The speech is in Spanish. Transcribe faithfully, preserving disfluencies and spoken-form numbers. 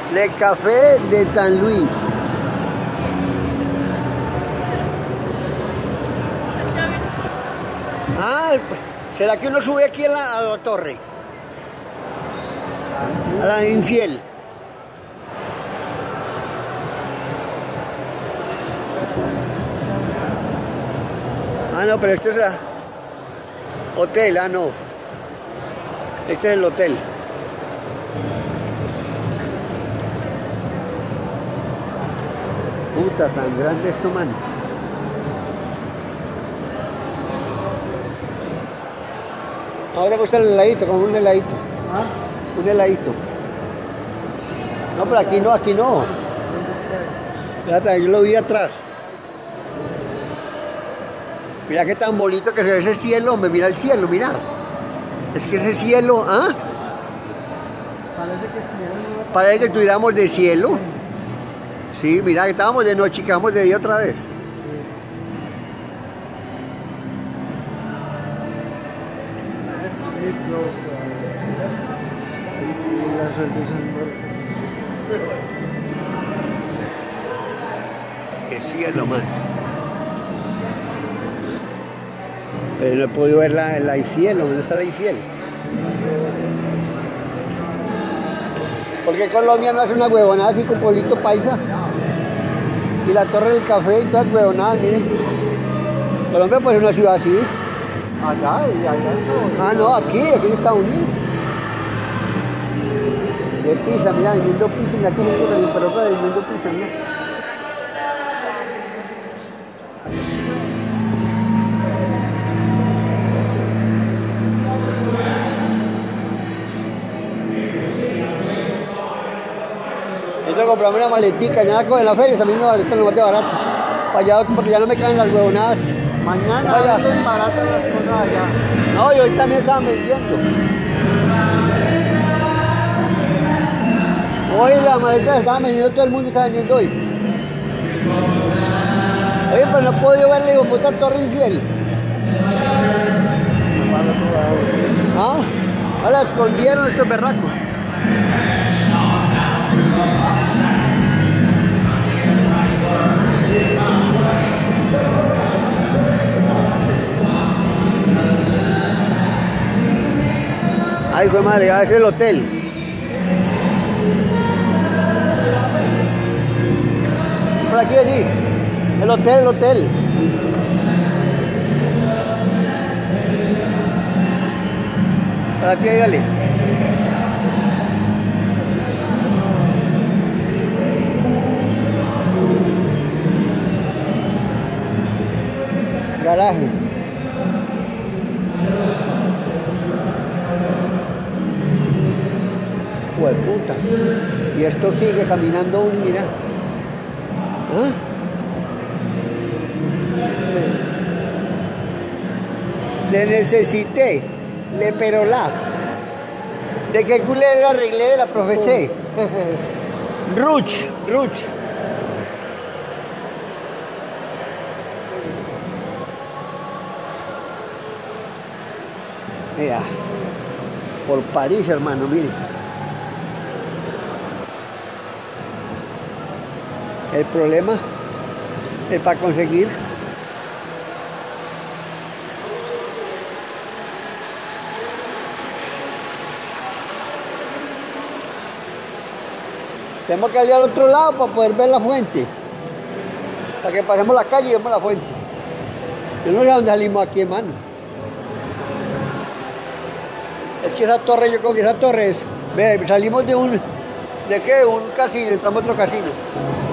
Le Café de San Luis. Ah, ¿será que uno sube aquí a la, a la torre? A la Infiel. Ah, no, pero este es el hotel, ah, no. Este es el hotel. Puta, tan grande esto, mano. Ahora me gusta el heladito, como un heladito. ¿Ah? Un heladito. No, pero aquí no, aquí no. Fíjate, yo lo vi atrás. Mira qué tan bonito que se ve ese cielo, hombre, mira el cielo, mira. Es que ese cielo, ¿ah? Parece que estuviéramos de cielo. Sí, mira que estábamos de noche y quedamos de día otra vez. Qué cielo, man. Pero no he podido ver la, la Infiel, ¿dónde está la Infiel? Porque Colombia no hace una huevonada así con pueblito paisa. Y la Torre del Café y todas las huevonadas, miren. Colombia pues es una ciudad así. Allá y allá. Ah, no, aquí, aquí en Estados Unidos. De pizza, mira, vendiendo pizza, mira que gente tan imperosa vendiendo pizza, mira. Yo tengo que comprarme una maletica, ya en la feria también no, esto no es de barato. Para allá, porque ya no me caen las huevonadas. Mañana allá. venden baratas las cosas allá. No, y hoy también estaban vendiendo. Hoy las maletas estaban vendiendo, todo el mundo está vendiendo hoy. Oye, pero no he podido ver la hijo puta Torre Infiel. Ah, ahora la escondieron estos berracos. Ay, fue madre, ya es el hotel. Por aquí vení. El hotel, el hotel. Por aquí, dígale. Garaje. Hijo de puta. Y esto sigue caminando uno y mira. ¿Ah? Le necesité, le perolá. ¿De qué culé le arreglé de la profesé? Ruch, Ruch. Mira, por París, hermano, mire. El problema es para conseguir tenemos que ir al otro lado para poder ver la fuente, para que pasemos la calle y vemos la fuente. Yo no sé dónde salimos aquí, hermano. Es que esa torre, yo creo que esa torre es, ve, salimos de un, ¿de qué? Un casino, entramos a otro casino.